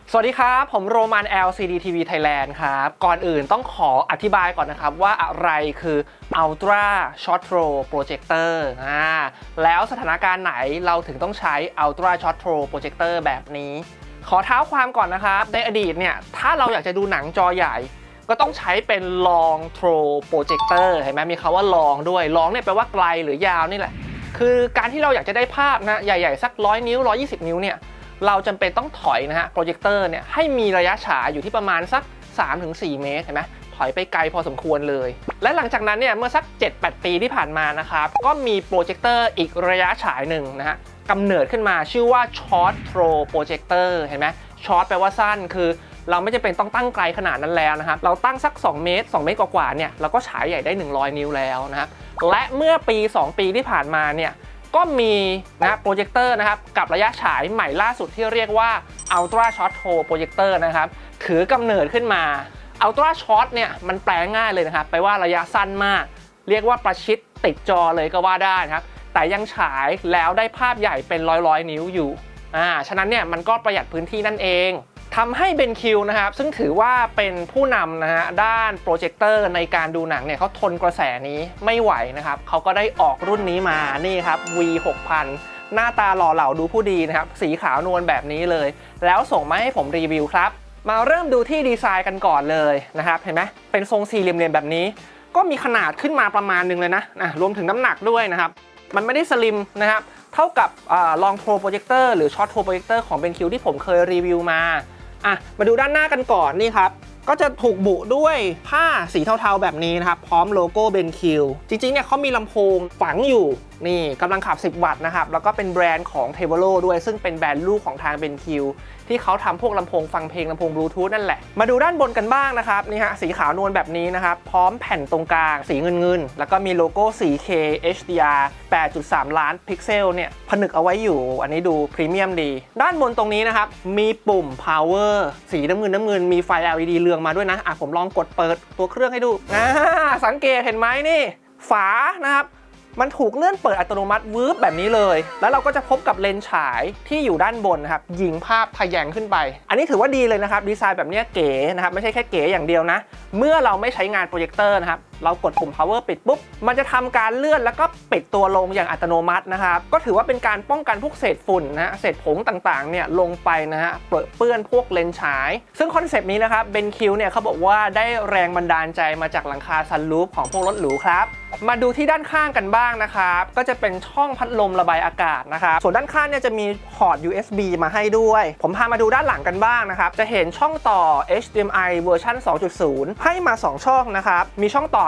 สวัสดีครับผมโรมัน LCD TV Thailand ครับก่อนอื่นต้องขออธิบายก่อนนะครับว่าอะไรคือ Ultra Short Throw Projector แล้วสถานการณ์ไหนเราถึงต้องใช้ Ultra Short Throw Projector แบบนี้ขอเท้าความก่อนนะครับในอดีตเนี่ยถ้าเราอยากจะดูหนังจอใหญ่ก็ต้องใช้เป็น Long Throw Projector เห็นไหมมีคำว่า long ด้วย long เนี่ยแปลว่าไกลหรือยาวนี่แหละคือการที่เราอยากจะได้ภาพนะใหญ่ๆสัก100 นิ้ว120 นิ้วเนี่ยเราจำเป็นต้องถอยนะฮะโปรเจคเตอร์เนี่ยให้มีระยะฉายอยู่ที่ประมาณสัก 3-4 เมตรเห็นไหมถอยไปไกลพอสมควรเลยและหลังจากนั้นเนี่ยเมื่อสัก 7-8 ปีที่ผ่านมานะครับก็มีโปรเจคเตอร์อีกระยะฉายหนึ่งนะฮะกำเนิดขึ้นมาชื่อว่า Short Throw Projector เห็นไหม Short แปลว่าสั้นคือเราไม่จำเป็นต้องตั้งไกลขนาดนั้นแล้วนะครับเราตั้งสัก2 เมตรกว่าๆเนี่ยเราก็ฉายใหญ่ได้100 นิ้วแล้วนะครับและเมื่อปี 2 ปีที่ผ่านมาเนี่ยก็มีนะโปรเจคเตอร์นะครับกับระยะฉายใหม่ล่าสุดที่เรียกว่า Ultra Short Throw Projector นะครับถือกำเนิดขึ้นมา Ultra Short เนี่ยมันแปลง่ายเลยนะครับแปลว่าระยะสั้นมากเรียกว่าประชิดติดจอเลยก็ว่าได้นะครับแต่ยังฉายแล้วได้ภาพใหญ่เป็นร้อยนิ้วอยู่ฉะนั้นเนี่ยมันก็ประหยัดพื้นที่นั่นเองทำให้เบนคิวนะครับซึ่งถือว่าเป็นผู้นำนะฮะด้านโปรเจคเตอร์ในการดูหนังเนี่ยเขาทนกระแสนี้ไม่ไหวนะครับเขาก็ได้ออกรุ่นนี้มานี่ครับ V6000 หน้าตาหล่อเหลาดูผู้ดีนะครับสีขาวนวลแบบนี้เลยแล้วส่งมาให้ผมรีวิวครับมาเริ่มดูที่ดีไซน์กันก่อนเลยนะครับเห็นไหมเป็นทรงสี่เหลี่ยมๆแบบนี้ก็มีขนาดขึ้นมาประมาณนึงเลยนะรวมถึงน้ำหนักด้วยนะครับมันไม่ได้สลิมนะครับเท่ากับLong Throw Projector หรือ Short Throw Projector ของ BenQ ที่ผมเคยรีวิวมาดูด้านหน้ากันก่อนนี่ครับก็จะถูกบุด้วยผ้าสีเทาๆแบบนี้นะครับพร้อมโลโก้ BenQ จริงๆเนี่ยเขามีลำโพงฝังอยู่นี่กำลังขับ10 วัตต์นะครับแล้วก็เป็นแบรนด์ของ Tevolo ด้วยซึ่งเป็นแบรนด์ลูกของทาง BenQ ที่เขาทำพวกลำโพงฟังเพลงลำโพงบลูทูธนั่นแหละมาดูด้านบนกันบ้างนะครับนี่ฮะสีขาวนวลแบบนี้นะครับพร้อมแผ่นตรงกลางสีเงินแล้วก็มีโลโก้ 4K HDR 8.3 ล้านพิกเซลเนี่ยผนึกเอาไว้อยู่อันนี้ดูพรีเมียมดีด้านบนตรงนี้นะครับมีปุ่ม power สีน้ำเงินมีไฟ LED เรืองมาด้วยนะผมลองกดเปิดตัวเครื่องให้ดูสังเกตเห็นไหมนี่ฝานะครับมันถูกเลื่อนเปิดอัตโนมัติวืบแบบนี้เลยแล้วเราก็จะพบกับเลนส์ฉายที่อยู่ด้านบนนะครับยิงภาพทะแยงขึ้นไปอันนี้ถือว่าดีเลยนะครับดีไซน์แบบนี้เก๋นะครับไม่ใช่แค่เก๋อย่างเดียวนะเมื่อเราไม่ใช้งานโปรเจคเตอร์นะครับเรากดปุ่ม power ปิดปุ๊บมันจะทำการเลื่อนแล้วก็ปิดตัวลงอย่างอัตโนมัตินะครับก็ถือว่าเป็นการป้องกันพวกเศษฝุ่นนะเศษผงต่างๆเนี่ยลงไปนะฮะเปื้อนพวกเลนส์ฉายซึ่งคอนเซปต์นี้นะครับBenQเนี่ยเขาบอกว่าได้แรงบันดาลใจมาจากหลังคาซันรูฟของพวกรถหรูครับมาดูที่ด้านข้างกันบ้างนะครับก็จะเป็นช่องพัดลมระบายอากาศนะครับส่วนด้านข้างเนี่ยจะมีพอร์ต USB มาให้ด้วยผมพามาดูด้านหลังกันบ้างนะครับจะเห็นช่องต่อ HDMI เวอร์ชัน 2.0 ให้มา2ช่องนะครับมีช่องต่อ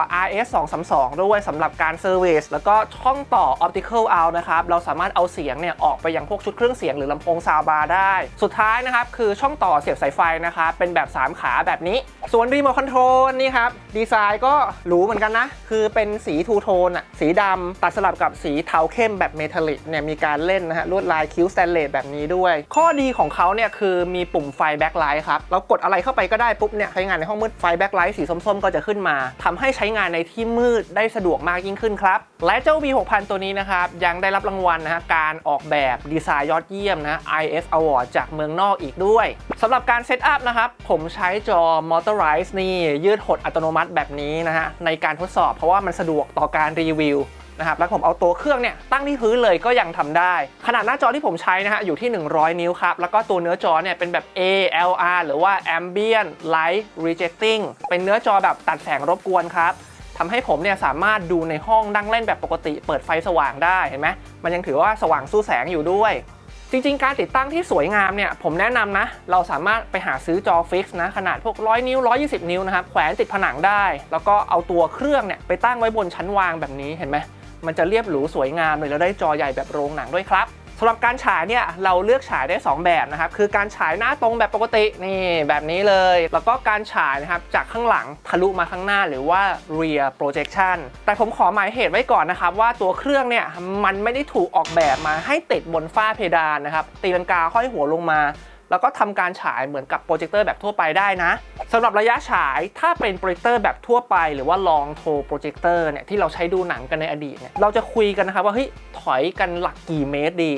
RS232 ด้วยสำหรับการเซอร์วิสแล้วก็ช่องต่อ Optical Out นะครับเราสามารถเอาเสียงเนี่ยออกไปยังพวกชุดเครื่องเสียงหรือลำโพงซาวด์บาร์ได้สุดท้ายนะครับคือช่องต่อเสียบสายไฟนะครับเป็นแบบ3ขาแบบนี้ส่วนรีโมทคอนโทรลนี่ครับดีไซน์ก็หรูเหมือนกันนะคือเป็นสีทูโทนสีดำตัดสลับกับสีเทาเข้มแบบเมทัลลิกเนี่ยมีการเล่นนะฮะลวดลายคิ้วสแตนเลสแบบนี้ด้วยข้อดีของเขาเนี่ยคือมีปุ่มไฟแบ็คไลท์ครับเรากดอะไรเข้าไปก็ได้ปุ๊บเนี่ยใช้งานในห้องมืดไฟแบ็คไลท์สีส้มๆก็จะขึ้นมาทำให้ใช้งานในที่มืดได้สะดวกมากยิ่งขึ้นครับและเจ้า V6000 ตัวนี้นะครับยังได้รับรางวัลนะฮะการออกแบบดีไซน์ยอดเยี่ยมนะ IF Award จากเมืองนอกอีกด้วยสำหรับการเซตอัพนะครับผมใช้จอ Motorize นี่ยืดหดอัตโนมัติแบบนี้นะฮะในการทดสอบเพราะว่ามันสะดวกต่อการรีวิวนะครับแล้วผมเอาตัวเครื่องเนี่ยตั้งที่พื้นเลยก็ยังทำได้ขนาดหน้าจอที่ผมใช้นะฮะอยู่ที่100 นิ้วครับแล้วก็ตัวเนื้อจอเนี่ยเป็นแบบ ALR หรือว่า Ambient Light Rejecting เป็นเนื้อจอแบบตัดแสงรบกวนครับทำให้ผมเนี่ยสามารถดูในห้องนั่งเล่นแบบปกติเปิดไฟสว่างได้เห็นไหมมันยังถือว่าสว่างสู้แสงอยู่ด้วยจริงๆการติดตั้งที่สวยงามเนี่ยผมแนะนำนะเราสามารถไปหาซื้อจอฟิกซ์นะขนาดพวก100 นิ้ว120 นิ้วนะครับแขวนติดผนังได้แล้วก็เอาตัวเครื่องเนี่ยไปตั้งไว้บนชั้นวางแบบนี้เห็นไหมมันจะเรียบหรูสวยงามเลยแล้วได้จอใหญ่แบบโรงหนังด้วยครับสำหรับการฉายเนี่ยเราเลือกฉายได้2แบบนะครับคือการฉายหน้าตรงแบบปกตินี่แบบนี้เลยแล้วก็การฉายนะครับจากข้างหลังทะลุมาข้างหน้าหรือว่า rear projection แต่ผมขอหมายเหตุไว้ก่อนนะครับว่าตัวเครื่องเนี่ยมันไม่ได้ถูกออกแบบมาให้ติดบนฝ้าเพดานนะครับตีลังกาห้อยหัวลงมาแล้วก็ทำการฉายเหมือนกับโปรเจคเตอร์แบบทั่วไปได้นะสำหรับระยะฉายถ้าเป็นโปรเจคเตอร์แบบทั่วไปหรือว่า Long Throw Projector เนี่ยที่เราใช้ดูหนังกันในอดีตเนี่ยเราจะคุยกันนะครับว่าเฮ้ยถอยกันหลักกี่เมตรดี เ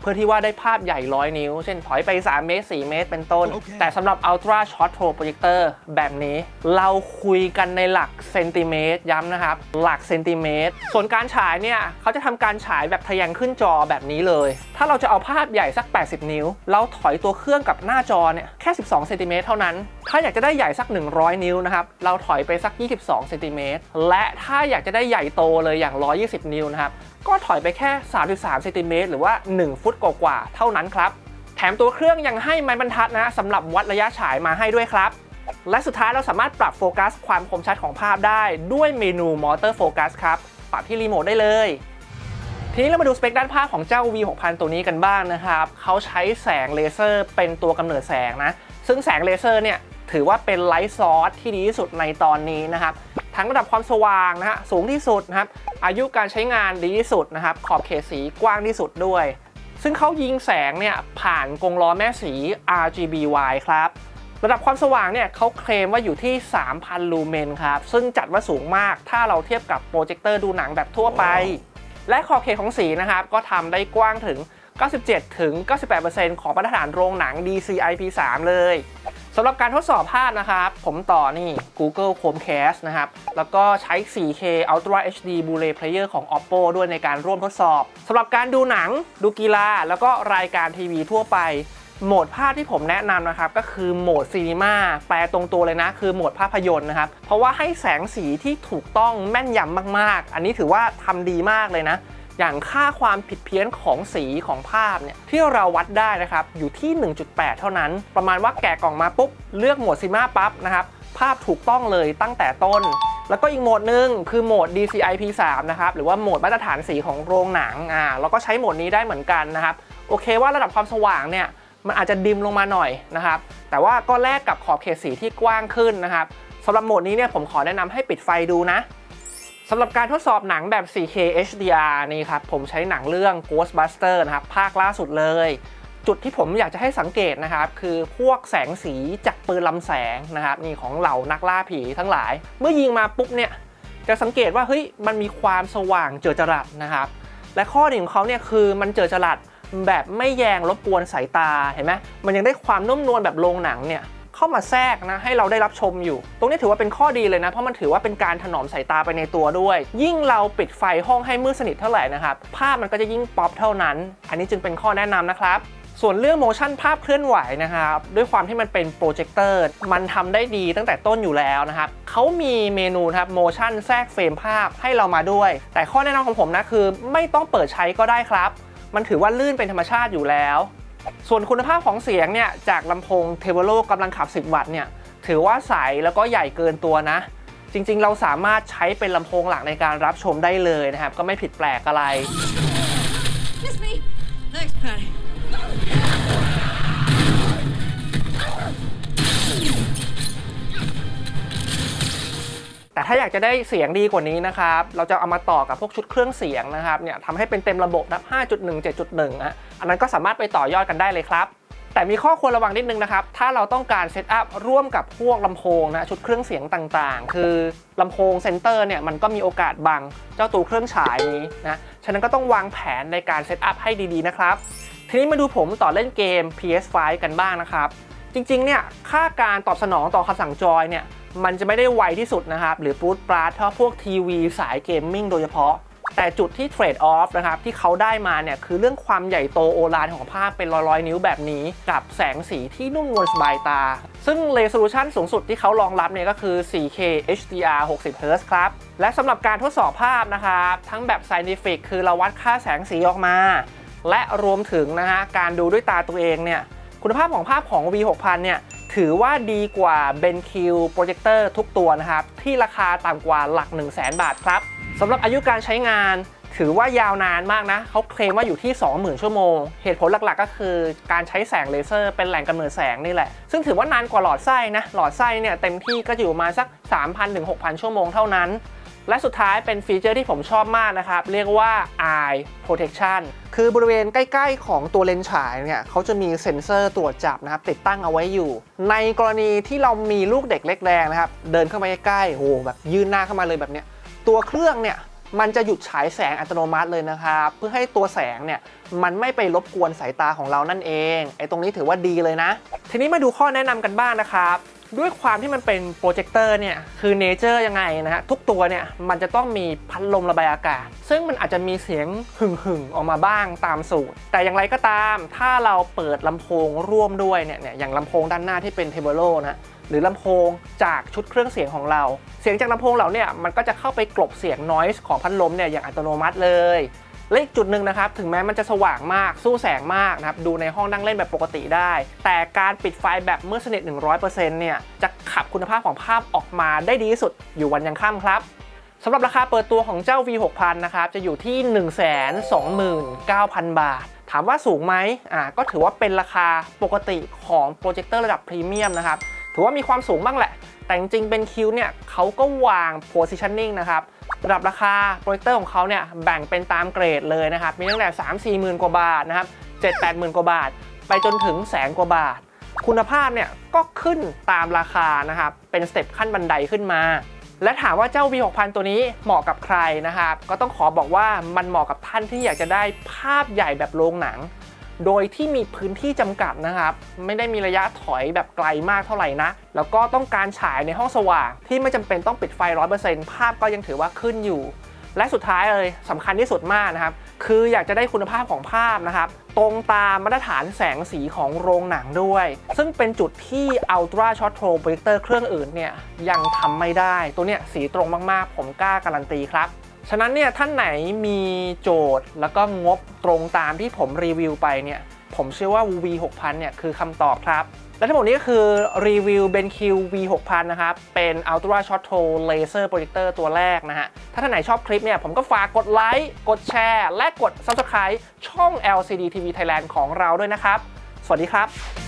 พื่อที่ว่าได้ภาพใหญ่100 นิ้วเช่นถอยไป3 เมตร 4 เมตรเป็นต้น แต่สำหรับ Ultra Short Throw Projector แบบนี้เราคุยกันในหลักเซนติเมตรย้ำนะครับหลักเซนติเมตรส่วนการฉายเนี่ยเขาจะทำการฉายแบบทะแยงขึ้นจอแบบนี้เลยถ้าเราจะเอาภาพใหญ่สัก80 นิ้วเราถอยตัวเครื่องกับหน้าจอเนี่ยแค่12 เซนติเมตรเท่านั้นถ้าอยากจะได้ใหญ่สัก100 นิ้วนะครับเราถอยไปสัก22 เซนติเมตรและถ้าอยากจะได้ใหญ่โตเลยอย่าง120 นิ้วนะครับก็ถอยไปแค่33 เซนติเมตรหรือว่า1 ฟุตกว่าๆเท่านั้นครับแถมตัวเครื่องยังให้ไม้บรรทัดนะสำหรับวัดระยะฉายมาให้ด้วยครับและสุดท้ายเราสามารถปรับโฟกัสความคมชัดของภาพได้ด้วยเมนู Motor Focus ครับปรับที่รีโมทได้เลยทีนี้เรามาดูสเปคด้านภาพของเจ้า V6000 ตัวนี้กันบ้างนะครับเขาใช้แสงเลเซอร์เป็นตัวกำเนิดแสงนะซึ่งแสงเลเซอร์เนี่ยถือว่าเป็นไลท์ซอร์สที่ดีที่สุดในตอนนี้นะครับทั้งระดับความสว่างนะฮะสูงที่สุดนะครับอายุการใช้งานดีที่สุดนะครับขอบเขตสีกว้างที่สุดด้วยซึ่งเขายิงแสงเนี่ยผ่านกรงล้อแม่สี RGBY ครับระดับความสว่างเนี่ยเขาเคลมว่าอยู่ที่ 3,000 ลูเมนครับซึ่งจัดว่าสูงมากถ้าเราเทียบกับโปรเจคเตอร์ดูหนังแบบทั่วไปและขอบเขตของสีนะครับก็ทำได้กว้างถึง 97-98% ของมาตรฐานโรงหนัง DCI-P3 เลยสำหรับการทดสอบภาพนะครับผมต่อนี่ Google Chromecast นะครับแล้วก็ใช้ 4K Ultra HD Blu-ray Player ของ Oppo ด้วยในการร่วมทดสอบสำหรับการดูหนังดูกีฬาแล้วก็รายการทีวีทั่วไปโหมดภาพที่ผมแนะนำนะครับก็คือโหมดซีนีมาแปลตรงตัวเลยนะคือโหมดภาพยนตร์นะครับเพราะว่าให้แสงสีที่ถูกต้องแม่นยำมากๆอันนี้ถือว่าทำดีมากเลยนะอย่างค่าความผิดเพี้ยนของสีของภาพเนี่ยที่เราวัดได้นะครับอยู่ที่ 1.8 เท่านั้นประมาณว่าแกะกล่องมาปุ๊บเลือกโหมดซีนีมาปั๊บนะครับภาพถูกต้องเลยตั้งแต่ต้นแล้วก็อีกโหมดหนึ่งคือโหมด DCI-P3 นะครับหรือว่าโหมดมาตรฐานสีของโรงหนังเราก็ใช้โหมดนี้ได้เหมือนกันนะครับโอเคว่าระดับความสว่างเนี่ยมันอาจจะดิมลงมาหน่อยนะครับแต่ว่าก็แลกกับขอบเขตสีที่กว้างขึ้นนะครับสำหรับโหมดนี้เนี่ยผมขอแนะนำให้ปิดไฟดูนะสำหรับการทดสอบหนังแบบ 4K HDR นี่ครับผมใช้หนังเรื่อง Ghostbuster นะครับภาคล่าสุดเลยจุดที่ผมอยากจะให้สังเกตนะครับคือพวกแสงสีจากปืนลำแสงนะครับนี่ของเหล่านักล่าผีทั้งหลายเมื่อยิงมาปุ๊บเนี่ยจะสังเกตว่าเฮ้ยมันมีความสว่างเจิดจรัสนะครับและข้อดีของเขาเนี่ยคือมันเจิดจรัสแบบไม่แยงรบกวนสายตาเห็นไหมมันยังได้ความนุ่มนวลแบบโรงหนังเนี่ยเข้ามาแทรกนะให้เราได้รับชมอยู่ตรงนี้ถือว่าเป็นข้อดีเลยนะเพราะมันถือว่าเป็นการถนอมสายตาไปในตัวด้วยยิ่งเราปิดไฟห้องให้มืดสนิทเท่าไหร่นะครับภาพมันก็จะยิ่งป๊อปเท่านั้นอันนี้จึงเป็นข้อแนะนำนะครับส่วนเรื่องโมชั่นภาพเคลื่อนไหวนะครับด้วยความที่มันเป็นโปรเจคเตอร์มันทำได้ดีตั้งแต่ต้นอยู่แล้วนะครับเขามีเมนูครับโมชั่นแทรกเฟรมภาพให้เรามาด้วยแต่ข้อแนะนำของผมนะคือไม่ต้องเปิดใช้ก็ได้ครับมันถือว่าลื่นเป็นธรรมชาติอยู่แล้วส่วนคุณภาพของเสียงเนี่ยจากลำโพงเทเวโลกำลังขับ10 วัตต์เนี่ยถือว่าใสแล้วก็ใหญ่เกินตัวนะจริงๆเราสามารถใช้เป็นลำโพงหลักในการรับชมได้เลยนะครับก็ไม่ผิดแปลกอะไร แต่ถ้าอยากจะได้เสียงดีกว่านี้นะครับเราจะเอามาต่อกับพวกชุดเครื่องเสียงนะครับเนี่ยทำให้เป็นเต็มระบบนะ 5.1 7.1 อันนั้นก็สามารถไปต่อยอดกันได้เลยครับแต่มีข้อควรระวังนิดนึงนะครับถ้าเราต้องการเซตอัพร่วมกับพวกลำโพงนะชุดเครื่องเสียงต่างๆคือลำโพงเซนเตอร์เนี่ยมันก็มีโอกาสบังเจ้าตัวเครื่องฉายนี้นะฉะนั้นก็ต้องวางแผนในการเซตอัพให้ดีๆนะครับทีนี้มาดูผมต่อเล่นเกม PS5 กันบ้างนะครับจริงๆเนี่ยค่าการตอบสนองต่อคำสั่งจอยเนี่ยมันจะไม่ได้ไวที่สุดนะครับหรือปูดปราดเท่าพวกทีวีสายเกมมิ่งโดยเฉพาะแต่จุดที่เทรดออฟนะครับที่เขาได้มาเนี่ยคือเรื่องความใหญ่โตโอฬารของภาพเป็นร้อยๆนิ้วแบบนี้กับแสงสีที่นุ่มนวลสบายตาซึ่ง Resolution สูงสุดที่เขารองรับเนี่ยก็คือ 4K HDR 60 Hz ครับและสำหรับการทดสอบภาพนะครับทั้งแบบ Scientific คือเราวัดค่าแสงสีออกมาและรวมถึงนะฮะการดูด้วยตาตัวเองเนี่ยคุณภาพของภาพของ V6000 เนี่ยถือว่าดีกว่า BenQ Projector ทุกตัวนะครับที่ราคาต่ำกว่าหลัก 100,000 บาทครับสำหรับอายุการใช้งานถือว่ายาวนานมากนะเขาเคลมว่าอยู่ที่ 20,000 ชั่วโมงเหตุผลหลักๆก็คือการใช้แสงเลเซอร์เป็นแหล่งกำเนิดแสงนี่แหละซึ่งถือว่านานกว่าหลอดไส้นะหลอดไส้เนี่ยเต็มที่ก็อยู่มาสัก 3,000 ถึง 6,000 ชั่วโมงเท่านั้นและสุดท้ายเป็นฟีเจอร์ที่ผมชอบมากนะครับเรียกว่า Eye Protection คือบริเวณใกล้ๆของตัวเลนส์ฉายเนี่ยเขาจะมีเซ็นเซอร์ตรวจจับนะครับติดตั้งเอาไว้อยู่ในกรณีที่เรามีลูกเด็กเล็กแรงนะครับเดินเข้ามาใกล้ๆโอ้แบบยื่นหน้าเข้ามาเลยแบบเนี้ยตัวเครื่องเนี่ยมันจะหยุดฉายแสงอัตโนมัติเลยนะครับเพื่อให้ตัวแสงเนี่ยมันไม่ไปรบกวนสายตาของเรานั่นเองไอ้ตรงนี้ถือว่าดีเลยนะทีนี้มาดูข้อแนะนำกันบ้างนะครับด้วยความที่มันเป็นโปรเจคเตอร์เนี่ยคือเนเจอร์ยังไงนะฮะทุกตัวเนี่ยมันจะต้องมีพัดลมระบายอากาศซึ่งมันอาจจะมีเสียงหึ่งๆออกมาบ้างตามสูตรแต่อย่างไรก็ตามถ้าเราเปิดลำโพงร่วมด้วยเนี่ยอย่างลำโพงด้านหน้าที่เป็นเทเบิลโลนะหรือลำโพงจากชุดเครื่องเสียงของเราเสียงจากลำโพงเราเนี่ยมันก็จะเข้าไปกลบเสียง noise ของพัดลมเนี่ยอย่างอัตโนมัติเลยและอีกจุดหนึ่งนะครับถึงแม้มันจะสว่างมากสู้แสงมากนะครับดูในห้องนั่งเล่นแบบปกติได้แต่การปิดไฟแบบมืดสนิท 100% เนี่ยจะขับคุณภาพของภาพออกมาได้ดีที่สุดอยู่วันยังค่ำครับสำหรับราคาเปิดตัวของเจ้า V6000 นะครับจะอยู่ที่ 129,000 บาทถามว่าสูงไหมก็ถือว่าเป็นราคาปกติของโปรเจคเตอร์ระดับพรีเมียมนะครับถือว่ามีความสูงบ้างแหละแต่จริงๆเป็นคิวเนี่ยเขาก็วาง positioning นะครับระดับราคาโปรเจคเตอร์ของเขาเนี่ยแบ่งเป็นตามเกรดเลยนะครับมีตั้งแต่ 3-4 หมื่นกว่าบาทนะครับ 7-8 หมื่นกว่าบาทไปจนถึงแสนกว่าบาทคุณภาพเนี่ยก็ขึ้นตามราคานะครับเป็นสเต็ปขั้นบันไดขึ้นมาและถามว่าเจ้า V6000 ตัวนี้เหมาะกับใครนะครับก็ต้องขอบอกว่ามันเหมาะกับท่านที่อยากจะได้ภาพใหญ่แบบโรงหนังโดยที่มีพื้นที่จำกัดนะครับไม่ได้มีระยะถอยแบบไกลมากเท่าไหร่นะแล้วก็ต้องการฉายในห้องสว่างที่ไม่จำเป็นต้องปิดไฟ 100% ภาพก็ยังถือว่าขึ้นอยู่และสุดท้ายเลยสำคัญที่สุดมากนะครับคืออยากจะได้คุณภาพของภาพนะครับตรงตามมาตรฐานแสงสีของโรงหนังด้วยซึ่งเป็นจุดที่ Ultra Short Throw Projector เครื่องอื่นเนี่ยยังทำไม่ได้ตัวเนี้ยสีตรงมากๆผมกล้าการันตีครับฉะนั้นเนี่ยท่านไหนมีโจทย์แล้วก็งบตรงตามที่ผมรีวิวไปเนี่ยผมเชื่อว่า V6000 เนี่ยคือคำตอบครับและทั้งหมดนี้ก็คือรีวิว BenQ V6000 นะครับเป็น Ultra Short Throw Laser Projector ตัวแรกนะฮะถ้าท่านไหนชอบคลิปเนี่ยผมก็ฝากกดไลค์กดแชร์และกด Subscribe ช่อง LCD TV Thailand ของเราด้วยนะครับสวัสดีครับ